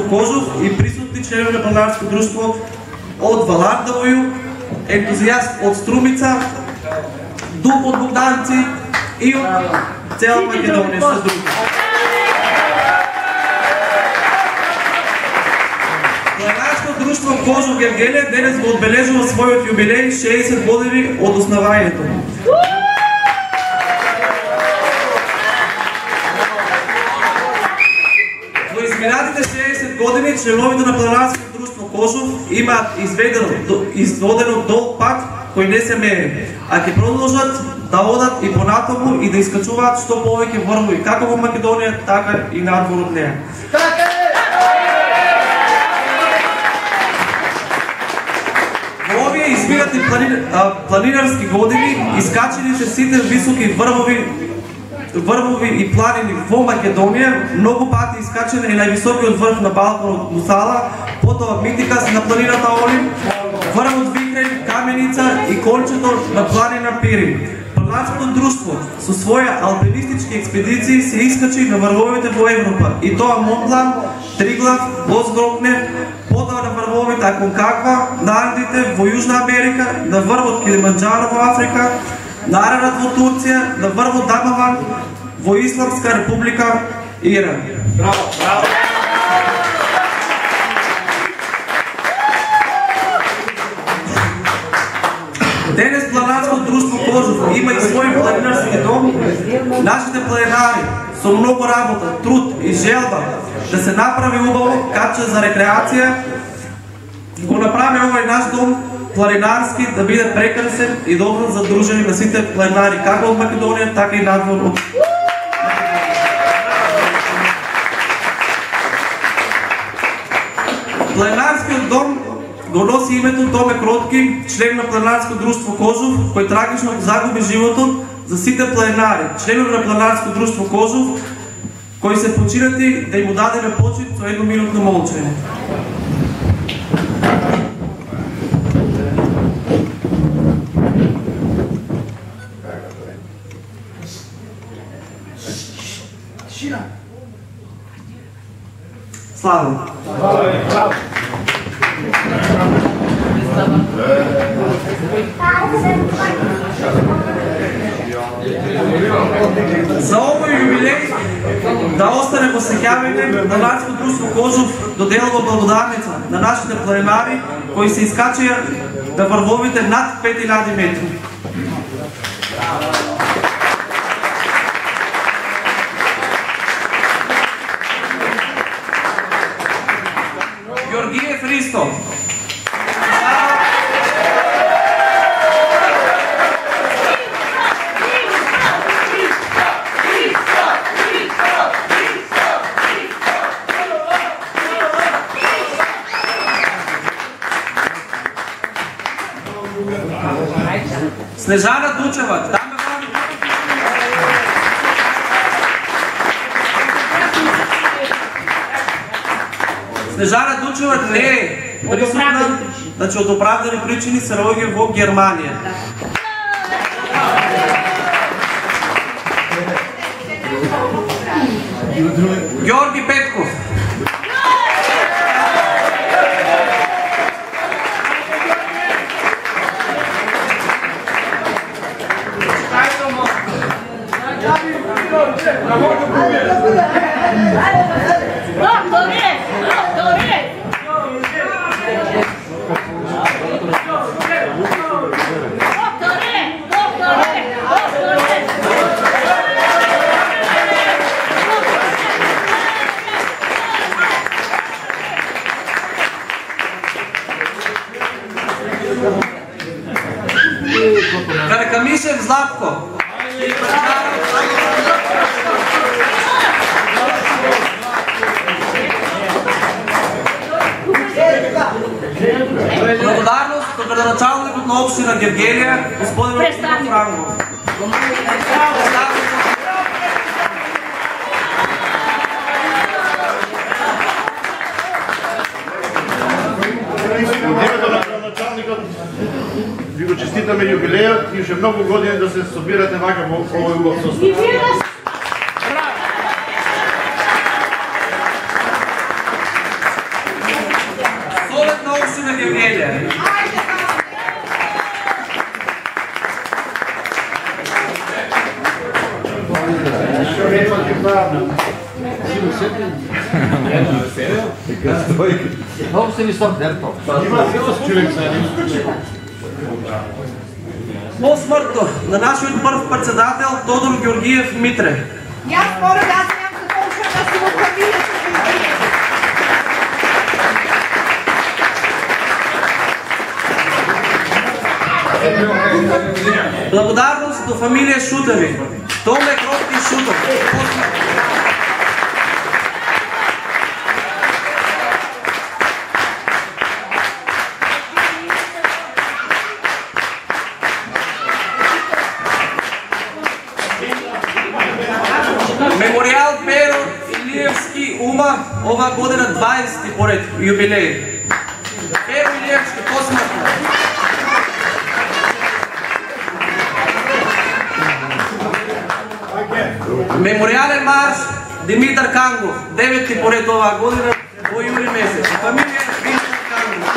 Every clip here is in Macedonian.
Кожух и присутни членове на планинарско дружество от Валардавою, ентузиаст от Струмица, Дуб от Богданци и от цяла Македония с други. Планинарско дружество Кожух Гергелия денес го отбележува своят юбилей 60 години от основанието. Во изминатите 60 години членовите на Планинарско дружество Кожух имаат изводено долг пат кој не се мери, а ќе продолжат да одат и понатаму и да искачуваат што повеќе врвови, како во Македонија, така и надвор од неја. Во овие изминати планинарски години искачените сите високи врвови и планини во Македонија, многу пати искачен е највисокиот врв на Балканот Мусала, потоа Митикас на планината Олим, врвот Вихрен, Каменица и кончето на планина Пирин. Планинарското дружство со своја алпинистички експедиции се искачи на врвовите во Европа, и тоа Монблан, Триглав, Лосгрокне, потоа на врвовите Аконкагва, на Андите во Јужна Америка, на врвот Килиманџаро во Африка, на Арарат во Турција, на врвот Дамаван во Исламска република Иран. Браво! Браво! Денес Планинарско дружество Кожух има и свој планинарски дом. Нашите планинари со многу работа, труд и желба да се направи убаво каче за рекреација го направи овој наш дом планинарски да биде прекрасен и добро за дружење на сите планинари, како од Македонија, така и надвор од Планинарскиот дом го носи името Томе Кротки, член на Планинарско дружество Кожух, кој трагично загуби животот за сите планинари, членови на Планинарско дружество Кожух, кои се починати да им дадеме почит со едноминутно молчење. Слава! За овој юбилеј да остане во сеќавање на Планинарско дружество Кожух доделува благодарница на нашите планинари кои се искачија да врвовите над 5000 метри. Георгиев Ристо. Снежана Дучева. Снежана Дучева не е присутна, значи од оправдани причини се роѓа во Германија. Георги Петков. Каракамишев Златко. Благодарност до градоначалникот на општина Гергелија, господин Франгов. Ви го честитаме јубилејот и уште многу години да се собирате вака во овој убав состав. Орсина Гевгелия. Посмъртно на нашият първ председател Тодор Георгиев Митре. Я споря, аз нямам какво уша да си го фамилията. Благодарност до фамилия Шутеви. Томе Кротки Шутов. Мемориал Перо Илиевски Ума ова година 20 поред юбилей. Перо Илиевски посмъртно. Мемориален марш Димитър Кангов, 9 поред ова година во юли месец. Фамилия Димитър Кангов.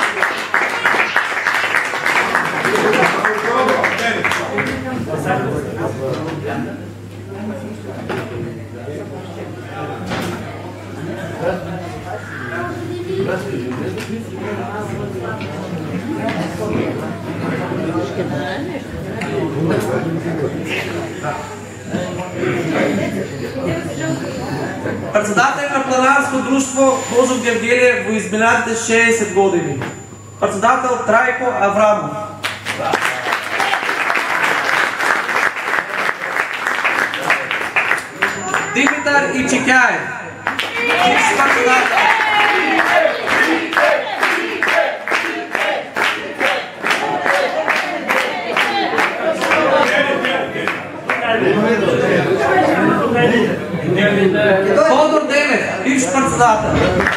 Председател на планарско дружество Божов Гевгелие во изминатите 60 години. Председател Трайко Аврамов. Димитър Ичикяев. Председател. Тодор Денев, бивш председател.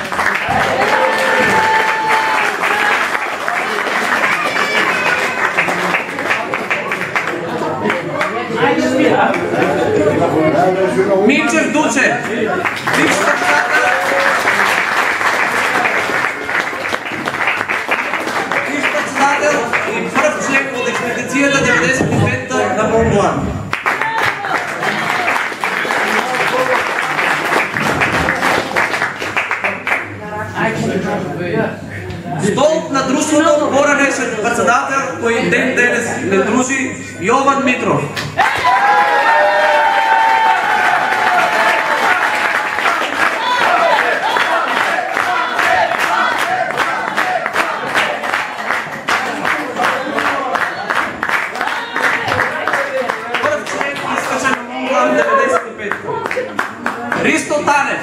Минчев Дучев, бивш председател. Бивш председател и пръв член от експедицията 95-та на Монблан. Столб на дружеството по-ранешен председател, кој ден денес не дружи, Јован Митров. Пръв член изкачен на Монблан 95. Ристо Танев.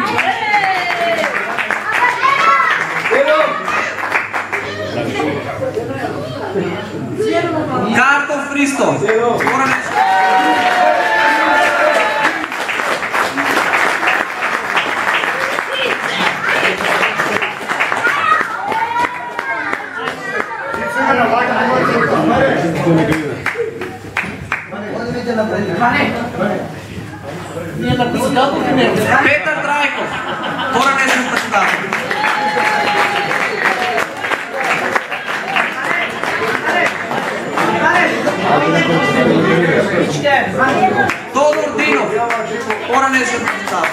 Картов Христо. Петър Трайков. По-ранешен председател. Тодор Динов, по-ранешен председател.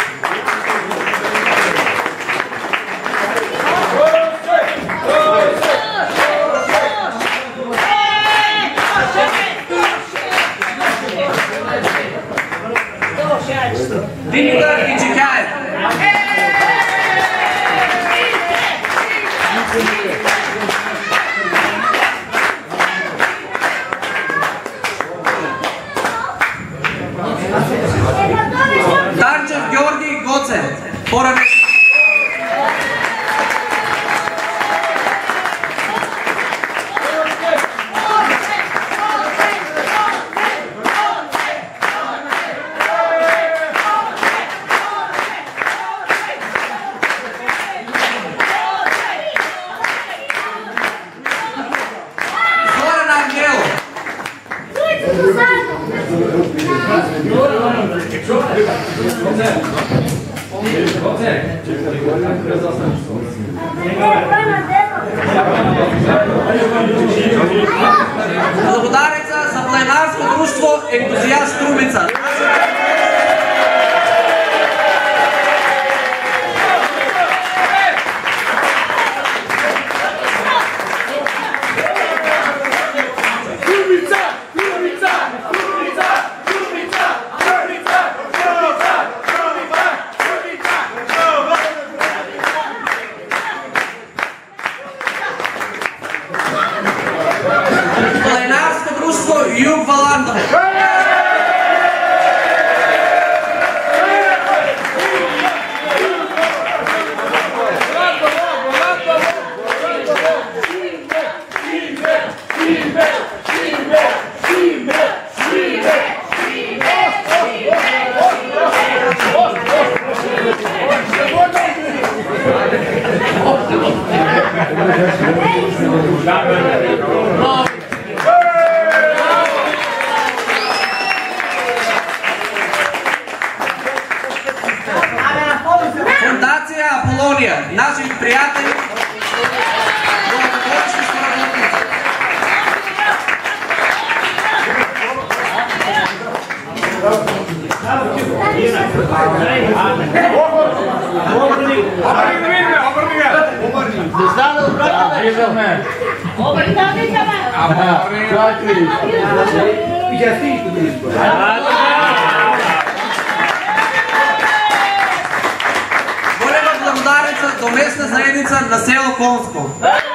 Димитър Ичикяев. Данчев бандове. Фондация Аполония, наши приятели, дългогодишни съработници. Голема благодарница до местна заедница на село Конско.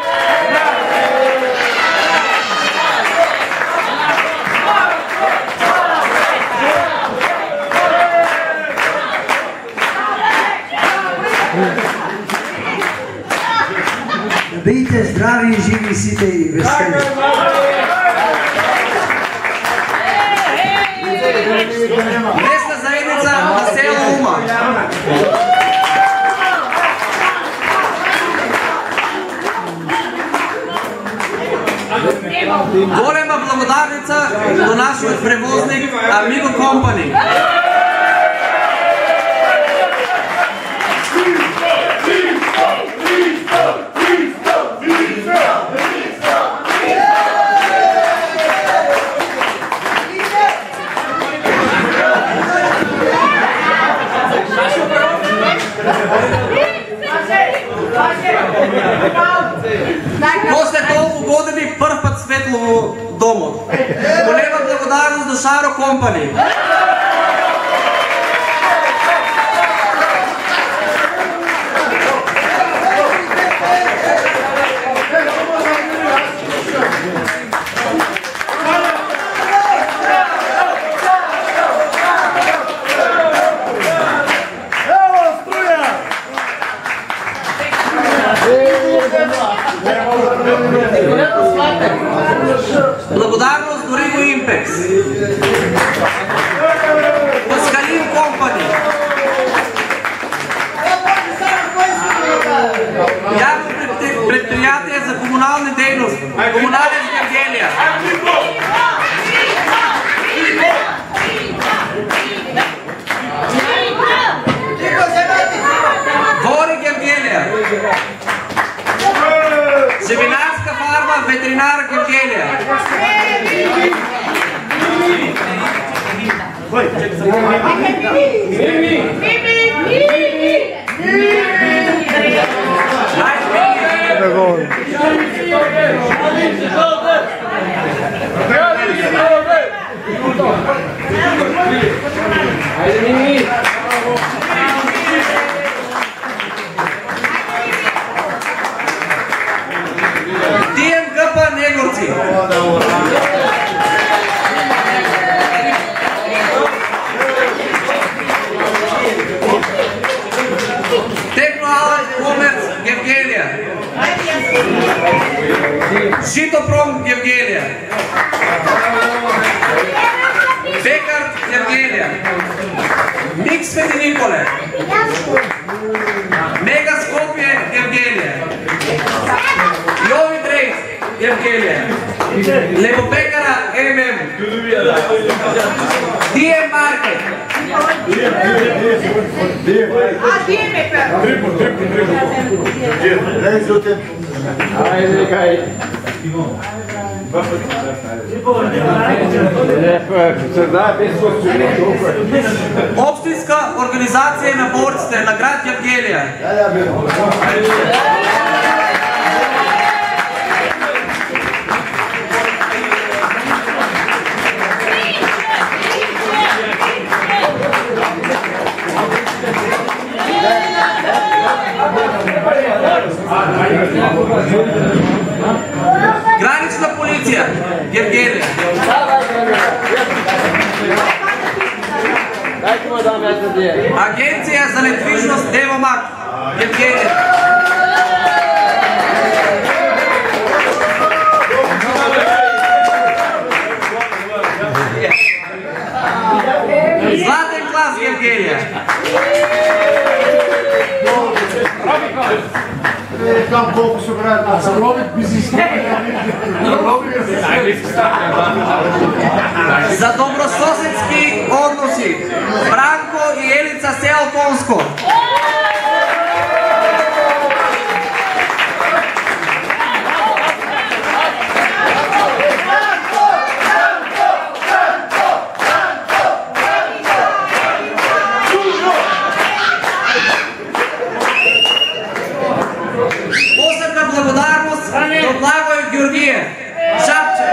Бъдете здрави и живи сите и весели. Местна заедница на село Ума. Голема благодарница до нашия превозник Амиго Компани. После толкова години първ път светло дома. Голема благодарност до Шаро Компани. Благодарност до Риго Импекс. Паскалин Компани. Явно предприятие за комунални дейности. Комунален Гевгелия. Гори Гевгелия. Живинарска фарма, ветеринар Гевгелия. ДМГП Негорци. Техноален Комерц Гевгелия. Житопром Гевгелия. Бекар Гевгелия. Микс Свети Николе. Мега Скопие Гевгелия. Йови Дрейс Гевгелия. Лепопекара ММ. DM Маркет. Общинска организация на борците на град Гевгелия. Гранична полиция Гевгелия. Агенција за недвижност Девомак, Евгенија. Златен клас, Евгенија. Там колко се правят за робит бизнес. За добрососедски односи Бранко и Елица Селконско. Посебна благодарност до Благој Георгиев, Шапче.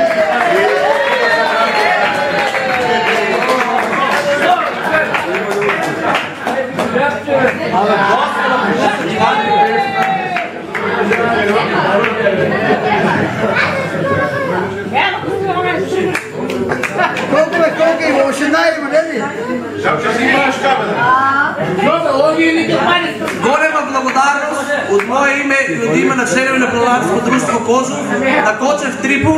Колко има? Още има, не ли? Голема благодарност от мое име и от име на членове на Планинарско друштво Кожух на Кочев Трибун.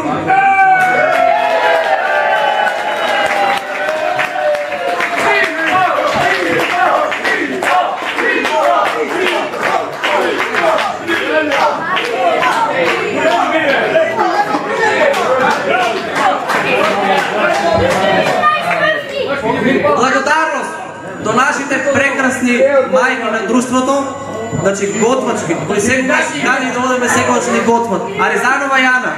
Благодарност до нашите прекрасни мајки на друштвото, значи готвачки, кои секогаш кани да одеме секогаш ни готват. Аризанова Јана.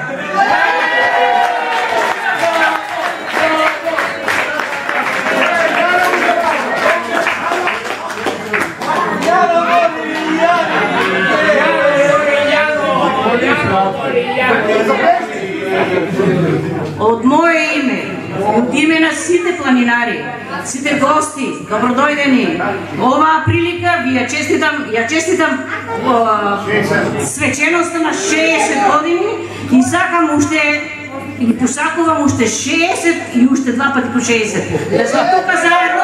Од мое име, од име на сите планинари, сите гости, добродојдени. Оваа прилика ви ја честитам свеченоста на 60 години и сакам уште и посакувам уште 60 и уште 2 пати по 60. Да сме тука заедно,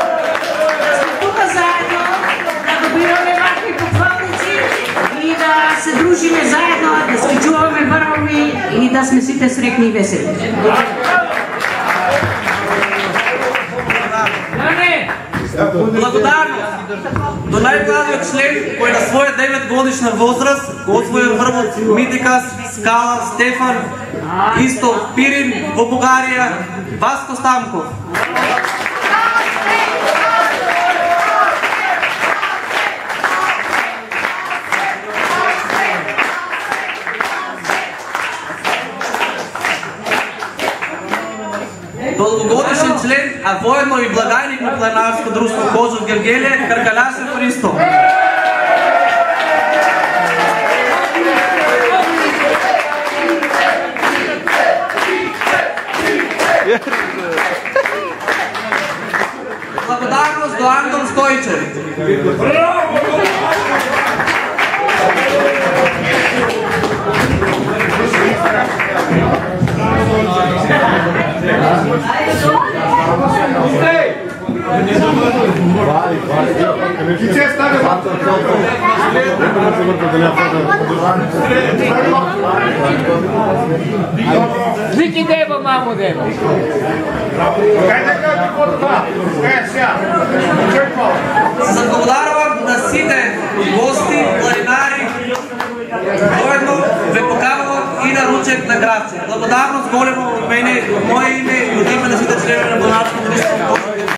да добиваме вакви похвалници и да се дружиме заедно, да скичуваме врвови и да сме сите срекни и весели. Благодарност до најмладиот член кој на своја 9 годишна возраст го освои врвот Митикас, Скала, Стефан, исто Пирин во Бугарија, Васко Стамков. Долгогодишен член, а воедно и благајник на Планинарско друштво Кожух Гевгелија, Каркаляшев Христо. Благодарност до Антон Стојчев. Вики дева, мамо дева. Се благодарувам на сите гости, планинари, воедно ве поканувам и на ручек на градче. Благодарност големо од мене, од моје име и од име на сите членови на Планинарско друштво.